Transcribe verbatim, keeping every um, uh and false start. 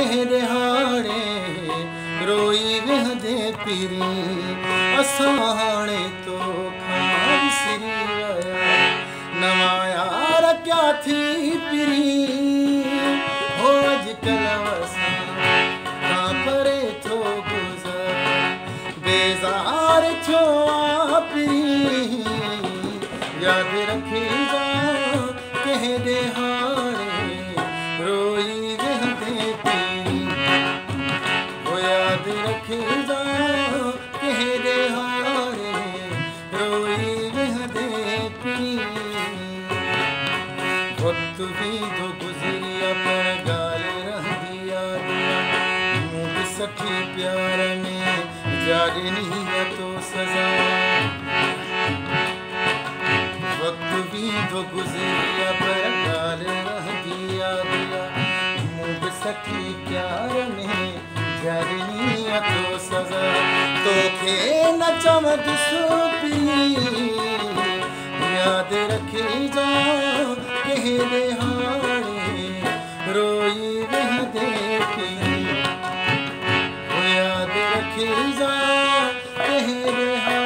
कहे दिहाड़े रोई वेहदे पीरी असाने तो खान सिरी आया नवा यार क्या थी पीरी हो अजकल वसा कहाँ परे थो गुजर बेजार छो पीरी याद रखी जा कहे दिहाड़े रोई वेहदे पीरी वो याद रखी जा कहे दिहाड़े रोई वेहदे पीरी वक्त भी तो गुजरिया पर गाल रह गया मुँह सठी प्यार में जागनी है तो सजा वक्त भी तो गुजरिया पर गाल रह गया मुँह सठी प्यार में जागनी है तो सजा तो खे न चमक सुपी याद रखी जा कहे दिहाड़े रोई वेहदे पीरी याद रखी जा कहे दिहाड़े